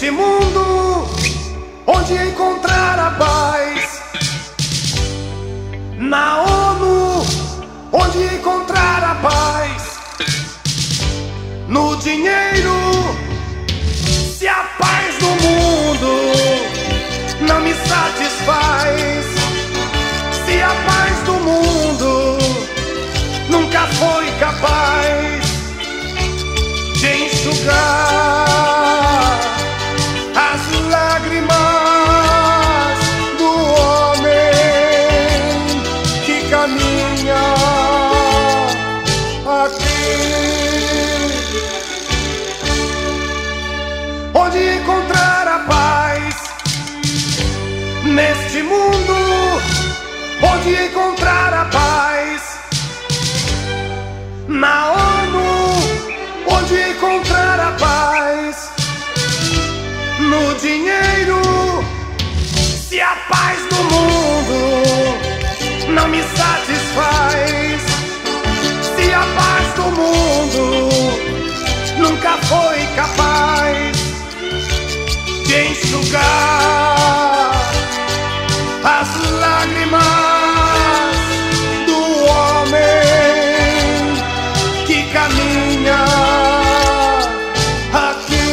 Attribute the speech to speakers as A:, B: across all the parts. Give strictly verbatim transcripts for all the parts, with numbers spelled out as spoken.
A: Neste mundo onde encontrar a paz, na ONU onde encontrar a paz, no dinheiro, se a paz do mundo não me satisfaz, se a paz do mundo nunca foi capaz de enxugar as lágrimas do homem que caminha aqui. Onde encontrar a paz neste mundo? Onde encontrar a paz? Na ONU, onde encontrar a paz? No dinheiro, se a paz do mundo não me satisfaz, se a paz do mundo nunca foi capaz de enxugar as lágrimas do homem que caminha aqui.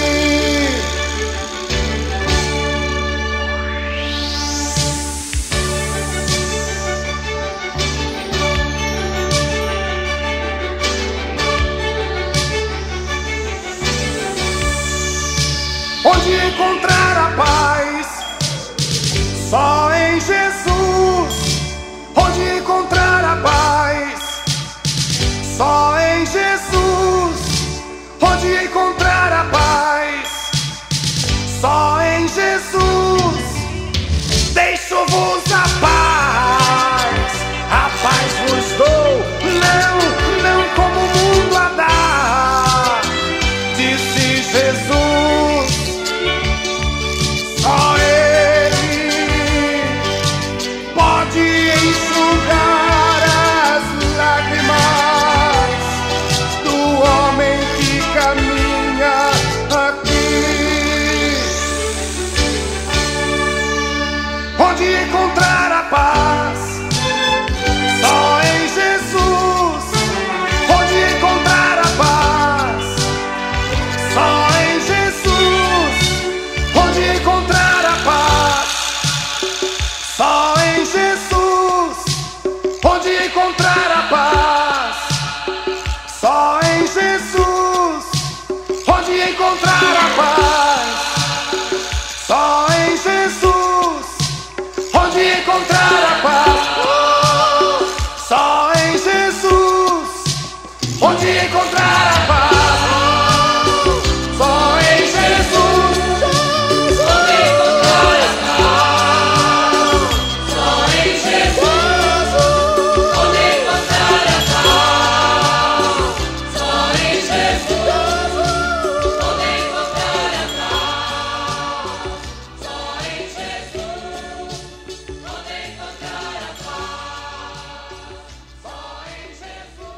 A: Onde encontrar a paz? Só em Jesus. Onde encontrar a paz? Só em Jesus. Onde encontrar a paz? Só em Jesus. Deixo-vos a paz, a paz vos dou, não, não como o mundo a dá, disse Jesus. Só Ele pode enxugar as lágrimas do homem que caminha aqui. Onde encontrar a paz? Só em Jesus. Onde encontrar a paz? Só em Jesus. Onde encontrar a paz? Só em Jesus. Onde encontrar a paz? Só em Jesus. Onde encontrar a paz? Só em Jesus. Onde encontrar a paz? Só em Jesus. Onde encontrar a paz? Só em Jesus. Onde encontrar a paz? Só em Jesus. Onde encontrar a paz? Só em Jesus. Onde encontrar a paz? Só em Jesus. Onde encontrar a paz? Só em Jesus.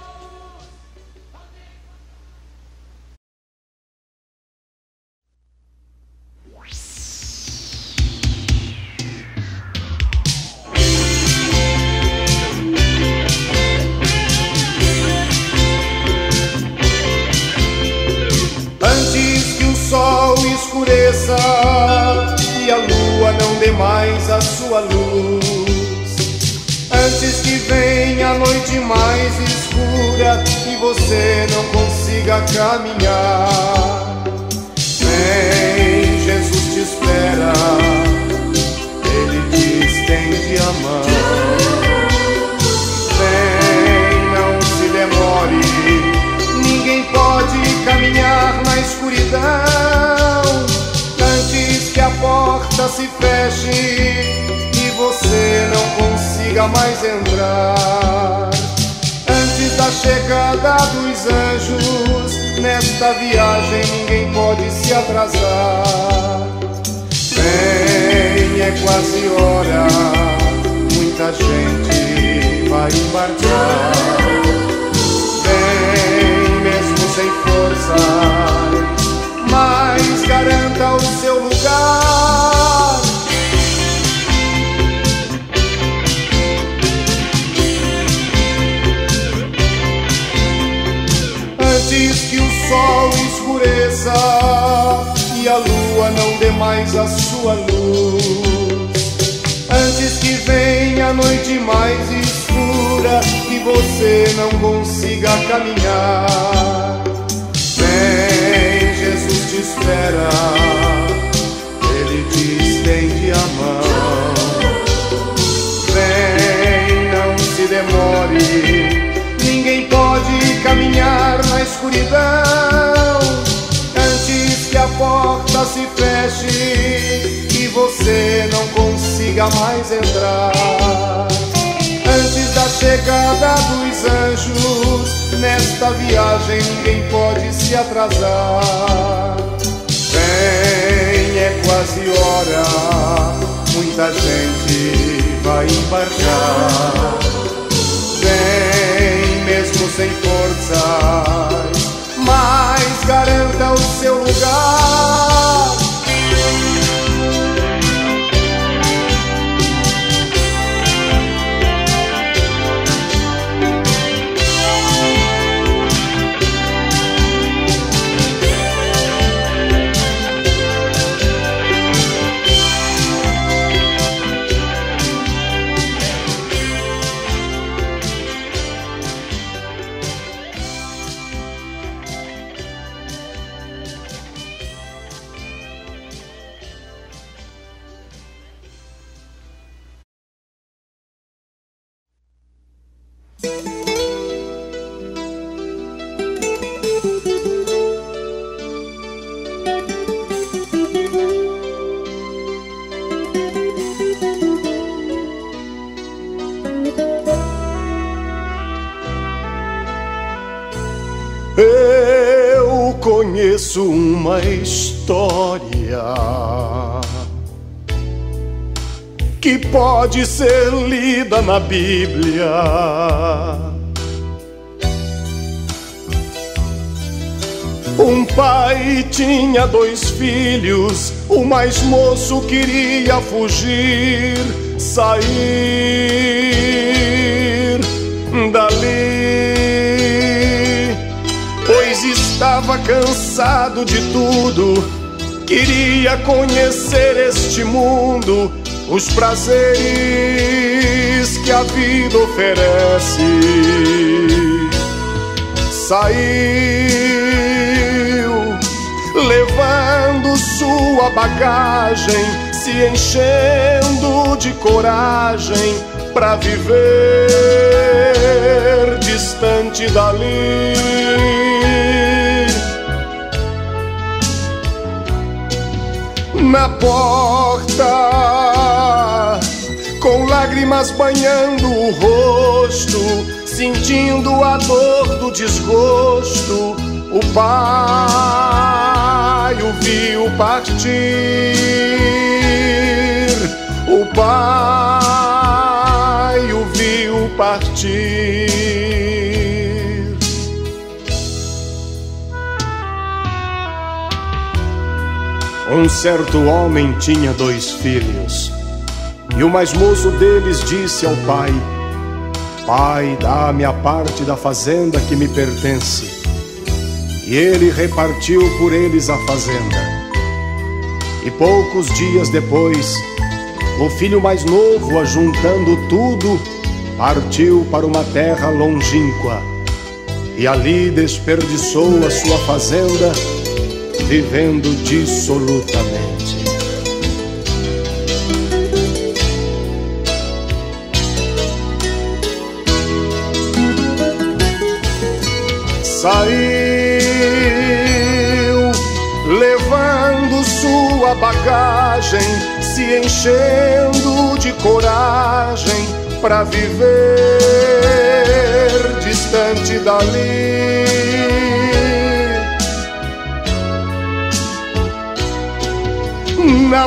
A: Antes que o sol escureça e a lua não dê mais a sua luz, antes que venha a noite mais escura e você não consiga caminhar, vem, Jesus te espera, Ele te estende a mão. Vem, não se demore, ninguém pode caminhar na escuridão antes que a porta se feche e você não consiga mais entrar. Antes da chegada dos anjos, nesta viagem ninguém pode se atrasar. Vem, é quase hora, muita gente vai embarcar. Vem, mesmo sem força, mas garanta o demais a sua luz. Antes que venha a noite mais escura e você não consiga caminhar, vem, Jesus te espera, Ele te estende a mão. Vem, não se demore, ninguém pode caminhar na escuridão antes que a porta se feche e você não consiga mais entrar. Antes da chegada dos anjos, nesta viagem ninguém pode se atrasar. Vem, é quase hora, muita gente vai embarcar. Vem, mesmo sem forças, mas garanta o seu lugar.
B: Eu conheço uma história que pode ser lida na Bíblia. Um pai tinha dois filhos, o mais moço queria fugir, sair dali, pois estava cansado de tudo, queria conhecer este mundo, os prazeres que a vida oferece. Saiu, levando sua bagagem, se enchendo de coragem pra viver distante dali. Na porta, com lágrimas banhando o rosto, sentindo a dor do desgosto, o pai o viu partir. O pai o viu partir. Um certo homem tinha dois filhos, e o mais moço deles disse ao pai: Pai, dá-me a parte da fazenda que me pertence. E ele repartiu por eles a fazenda. E poucos dias depois, o filho mais novo, ajuntando tudo, partiu para uma terra longínqua, e ali desperdiçou a sua fazenda, vivendo dissolutamente. Saiu, levando sua bagagem, se enchendo de coragem pra viver distante dali. Na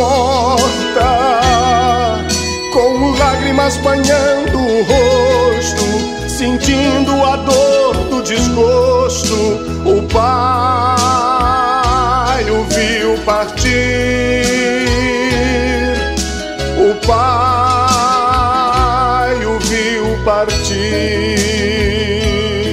B: porta, com lágrimas banhando o rosto, sentindo a dor do desgosto, o pai o viu partir. O pai o viu partir.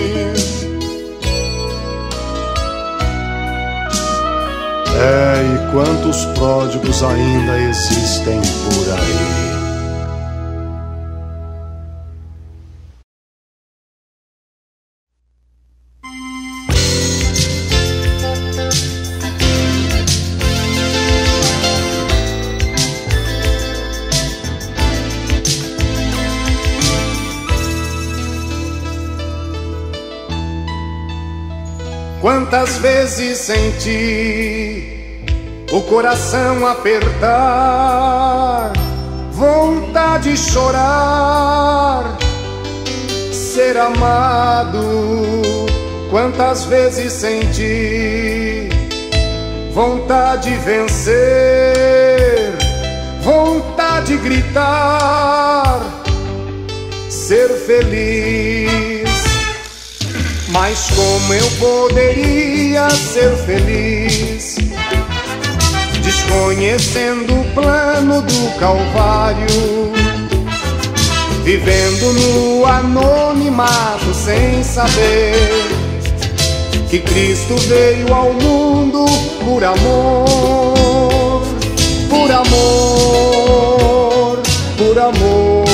B: É, e quantos pródigos ainda existem por aí.
A: Quantas vezes senti o coração apertar, vontade de chorar, ser amado. Quantas vezes senti vontade de vencer, vontade de gritar, ser feliz. Mas como eu poderia ser feliz, desconhecendo o plano do Calvário, vivendo no anonimato sem saber que Cristo veio ao mundo por amor, por amor, por amor.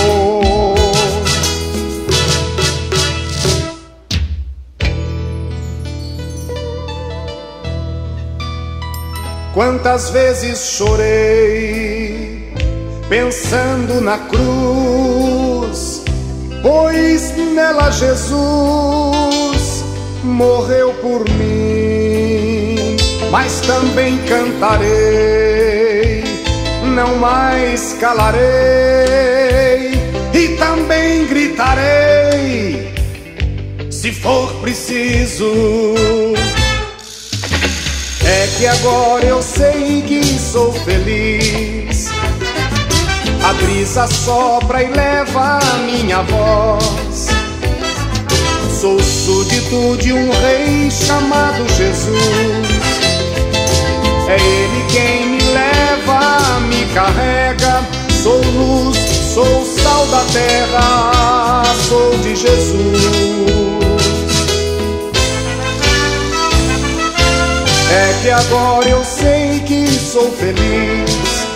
A: Quantas vezes chorei pensando na cruz, pois nela Jesus morreu por mim. Mas também cantarei, não mais calarei, e também gritarei, se for preciso. É que agora eu sei que sou feliz. A brisa sopra e leva a minha voz. Sou súdito de um rei chamado Jesus. É Ele quem me leva, me carrega. Sou luz, sou sal da terra, sou de Jesus. É que agora eu sei que sou feliz.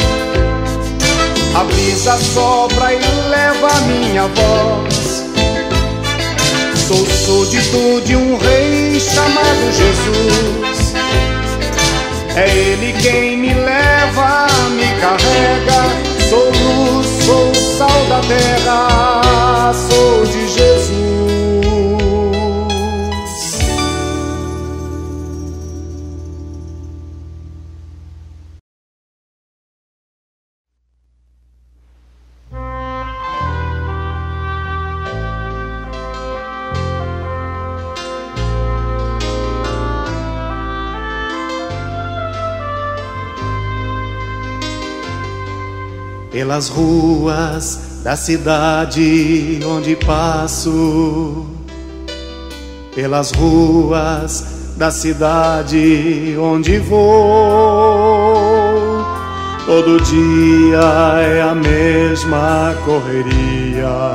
A: A brisa sopra e leva a minha voz. Sou súdito de um rei chamado Jesus. É Ele quem me leva, me carrega. Sou luz, sou sal da terra, sou de Jesus.
B: Pelas ruas da cidade onde passo, pelas ruas da cidade onde vou, todo dia é a mesma correria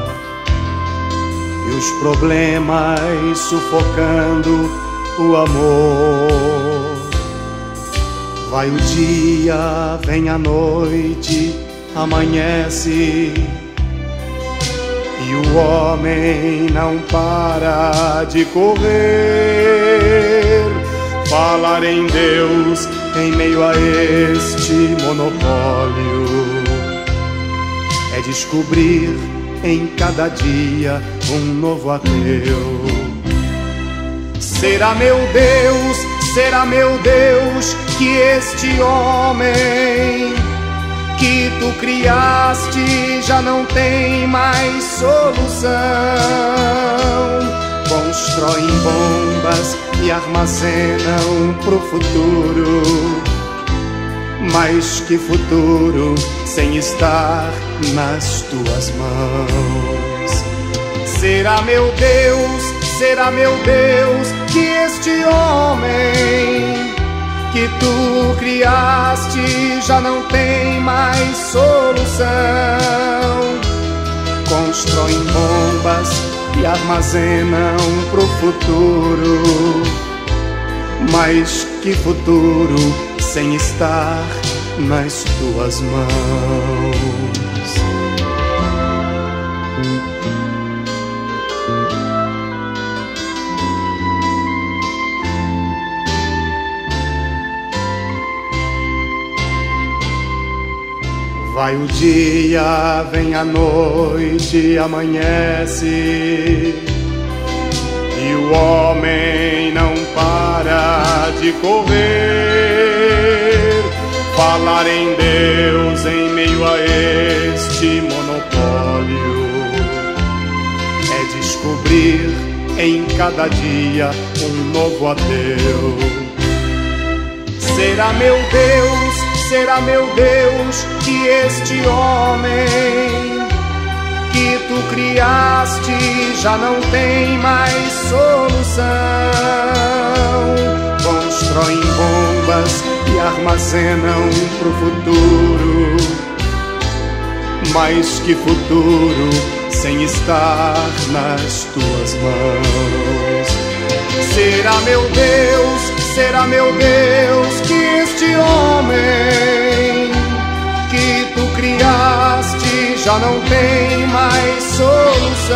B: e os problemas sufocando o amor. Vai o dia, vem a noite, amanhece e o homem não para de correr. Falar em Deus em meio a este monopólio é descobrir em cada dia um novo ateu.
A: Será meu Deus, será meu Deus que este homem que tu criaste já não tem mais solução. Constroem bombas e armazenam pro futuro, mas que futuro sem estar nas tuas mãos. Será meu Deus, será meu Deus que este homem que tu criaste já não tem mais solução. Constroem bombas e armazenam pro futuro, mas que futuro
B: sem estar nas tuas mãos. Vai o dia, vem a noite, amanhece, e o homem não para de correr. Falar em Deus em meio a este monopólio é descobrir em cada dia um novo adeus. Será meu Deus, será meu Deus, que este homem que tu criaste já não tem mais solução. Constroem bombas e armazenam pro futuro, mas que futuro sem estar nas tuas mãos. Será meu Deus, será meu Deus, que este homem que tu criaste já não tem mais solução.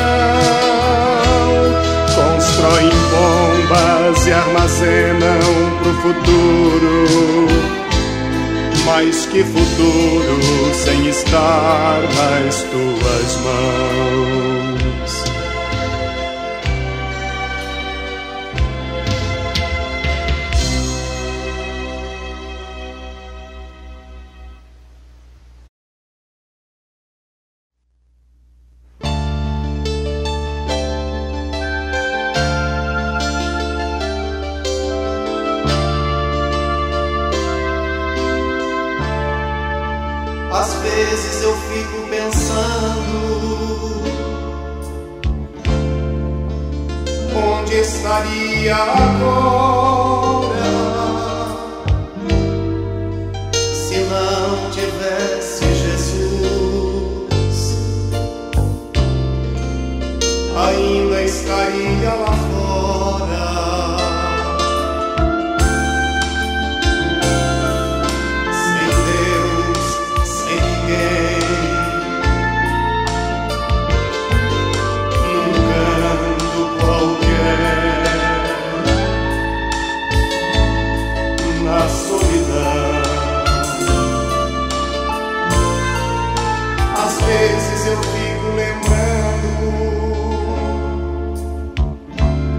B: Constroem bombas e armazenam pro futuro, mas que futuro sem estar nas tuas mãos.
C: Às vezes eu fico pensando,
A: onde estaria agora
C: se não tivesse Jesus?
A: ainda estaria lá fora,
C: sem Deus, sem ninguém,
A: num canto qualquer, na solidão. Às vezes eu fico lembrando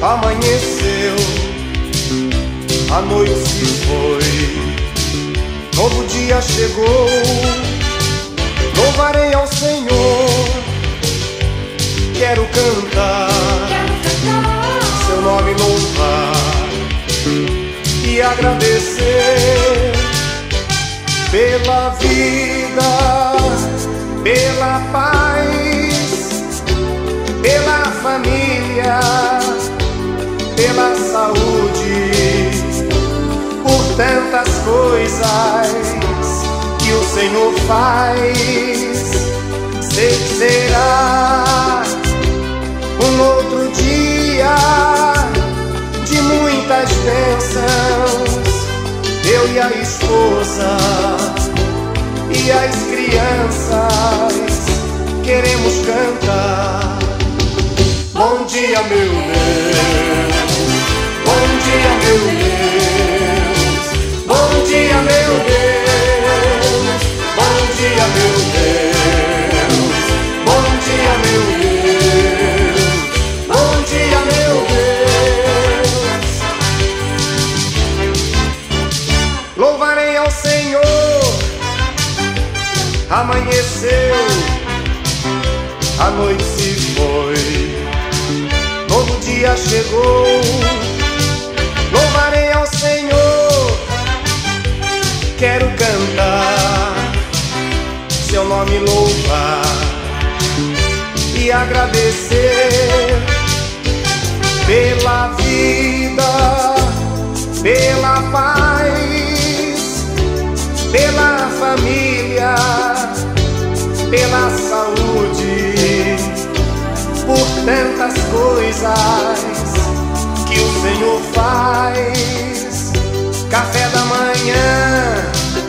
A: Amanheceu, a noite se foi, novo dia chegou. Louvarei ao Senhor, quero cantar, seu nome louvar e agradecer pela vida, pela paz, pela família, pela saúde, por tantas coisas que o Senhor faz. Sei que será um outro dia de muitas bênçãos. Eu e a esposa e as crianças queremos cantar. Bom dia, meu Deus. Bom dia, meu Deus. Bom dia, meu Deus. Bom dia, meu Deus. Bom dia, meu Deus. Bom dia, meu Deus. Louvarei ao Senhor. Amanheceu, a noite se foi, novo dia chegou. Louvarei ao Senhor, quero cantar, seu nome louvar e agradecer pela vida, pela paz, pela família, pela saúde, por tantas coisas que o Senhor faz. Café da manhã,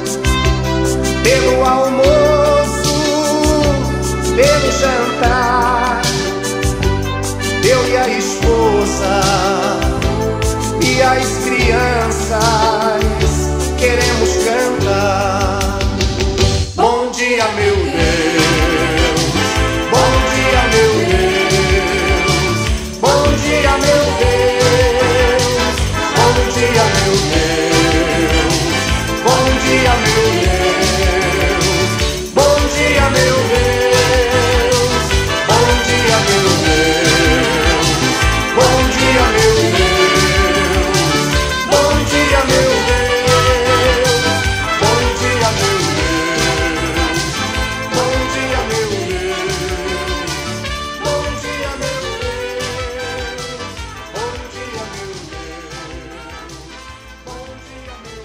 A: pelo almoço, pelo jantar, eu e a esposa e as crianças queremos cantar. Bom dia, meu Deus. Bom dia, meu Deus. Bom dia, meu Deus. Bom dia, meu Deus. Bom dia, meu Deus. Bom dia, meu Deus. Bom dia, meu Deus. Bom dia, meu Deus. Bom dia, meu Deus. Bom dia, meu Deus. Bom dia, meu Deus. Bom dia, meu Deus. Bom dia, meu Deus. Bom dia, meu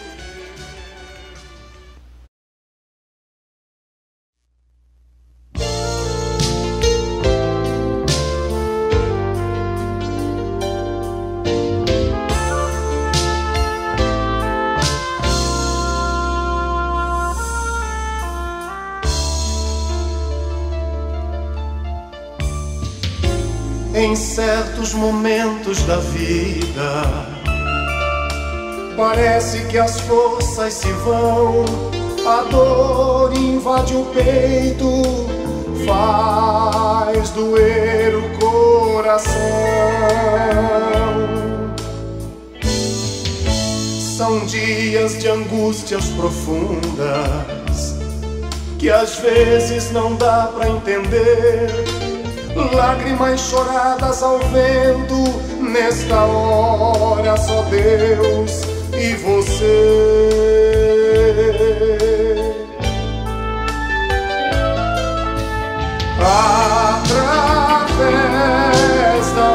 A: Em certos momentos da vida, parece que as forças se vão, a dor invade o peito, faz doer o coração. São dias de angústias profundas que às vezes não dá pra entender. Lágrimas choradas ao vento, nesta hora só Deus e você. Através da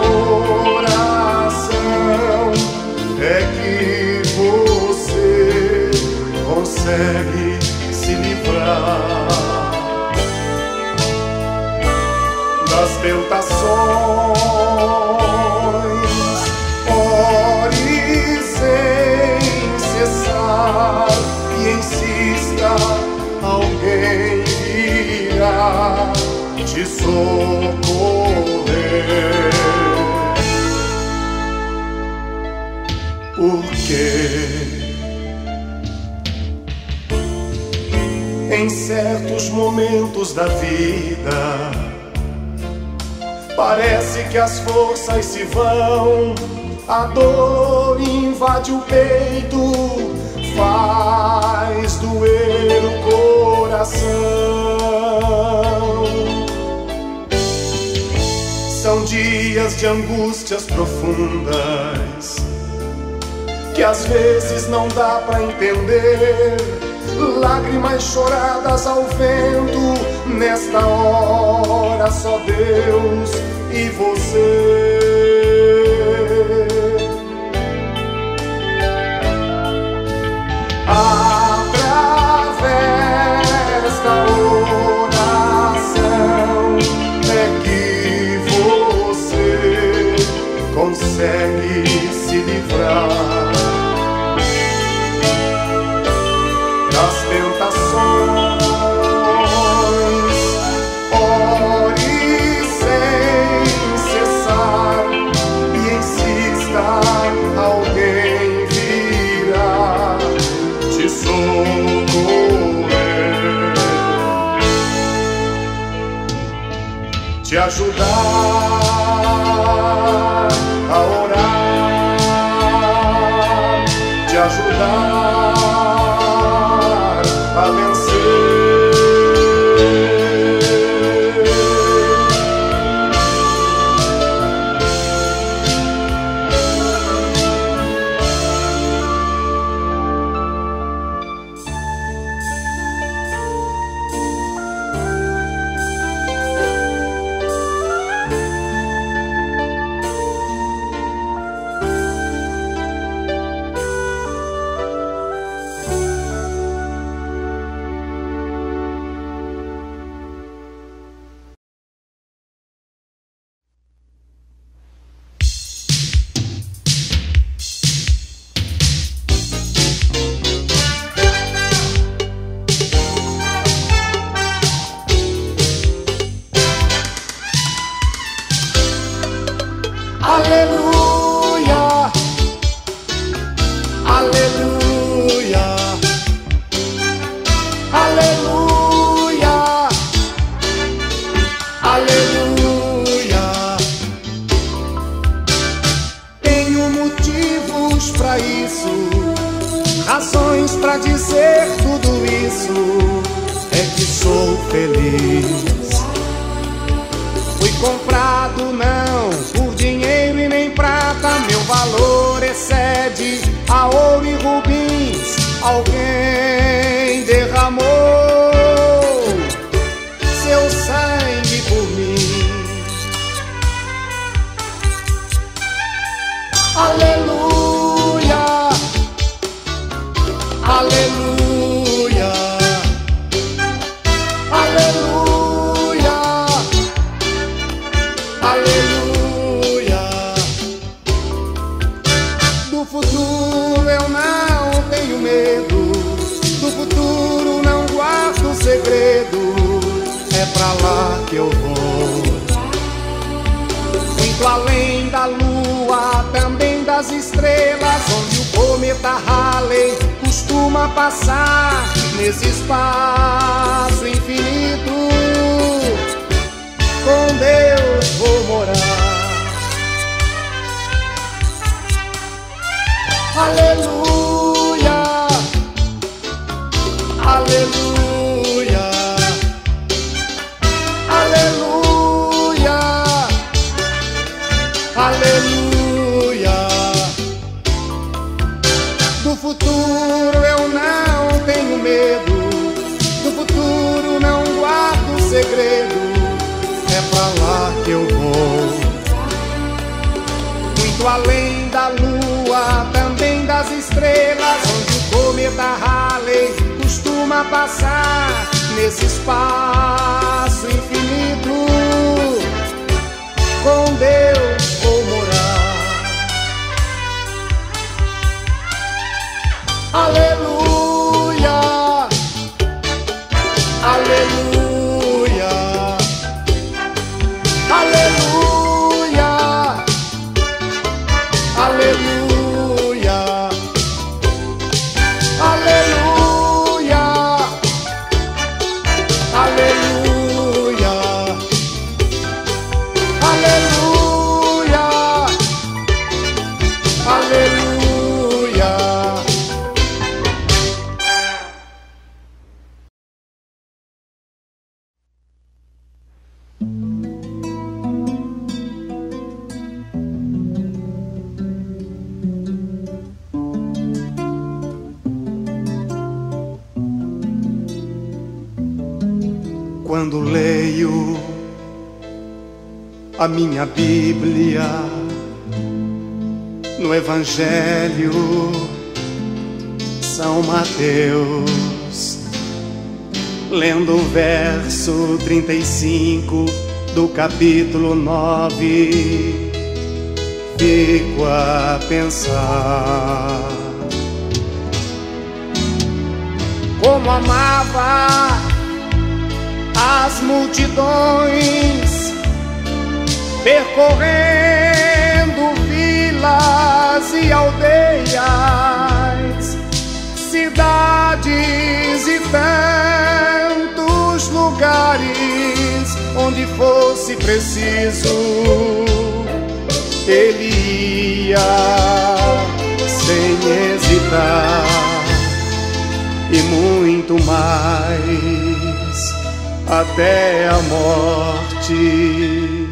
A: oração é que você consegue se livrar das tentações. Ore sem cessar e insista, alguém virá te socorrer. Porque em certos momentos da vida
B: Parece que as forças se vão, a dor invade o peito, faz doer o coração. São dias de angústias profundas que às vezes não dá pra entender, lágrimas choradas ao vento, nesta hora só Deus e você. Através da oração é que você consegue se livrar das tentações. Ore sem cessar e insista, alguém virá te socorrer, te ajudar a orar, te ajudar a vencer. Aleluia, aleluia, aleluia, aleluia. Tenho motivos pra isso, razões pra dizer tudo isso. É que sou feliz. Fui comprado não por dinheiro e nem prata, meu valor excede a ouro e rubins. Alguém derramou seu sangue por mim. Aleluia, aleluia, aleluia, aleluia. Do futuro eu não tenho medo, do futuro não guardo segredo. É pra lá que eu vou, muito além da lua, também das estrelas, onde o cometa Halley costuma passar. Nesse espaço infinito, com Deus vou morar. Aleluia, aleluia, aleluia, aleluia. Do futuro eu não tenho medo, do futuro não guardo segredo. É pra lá que eu vou, muito além da lua, também das estrelas, onde o cometa Halley costuma passar. Nesse espaço infinito, com Deus vou morar. Aleluia, aleluia, aleluia, aleluia, aleluia, aleluia, aleluia. quando leio a minha Bíblia no Evangelho São Mateus, lendo o verso trinta e cinco do capítulo nove, fico a pensar como amava as multidões, percorrendo vilas e aldeias, cidades e tantos lugares, onde fosse preciso, ele ia sem hesitar, e muito mais, até a morte.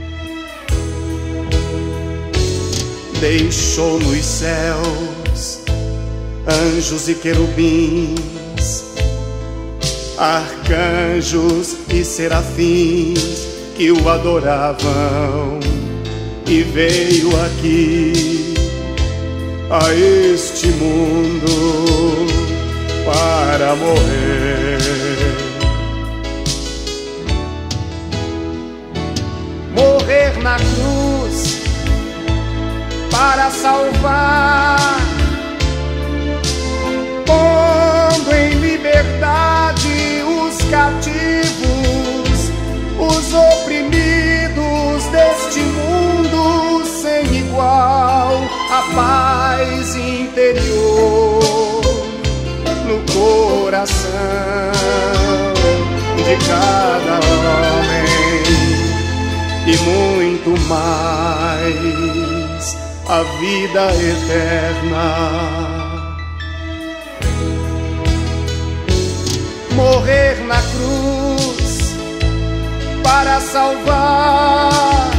B: Deixou nos céus anjos e querubins, arcanjos e serafins que o adoravam, e veio aqui a este mundo para morrer. Morrer na cruz para salvar, pondo em liberdade os cativos, os oprimidos deste mundo sem igual, a paz interior no coração de cada homem, e muito mais, a vida eterna. Morrer na cruz para salvar,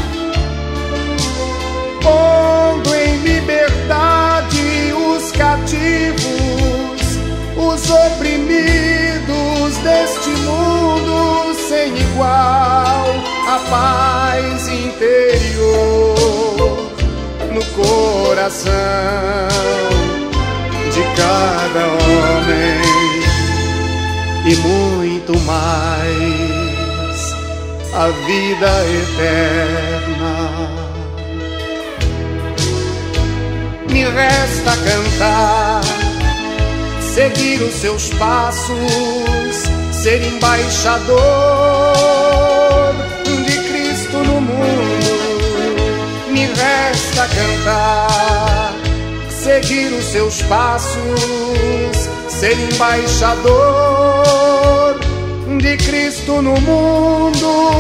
B: pondo em liberdade os cativos, os oprimidos deste mundo sem igual, a paz interior no coração de cada homem, e muito mais, a vida eterna. Me resta cantar, seguir os seus passos, ser embaixador de Cristo no mundo. Me resta cantar, seguir os seus passos, ser embaixador de Cristo no mundo.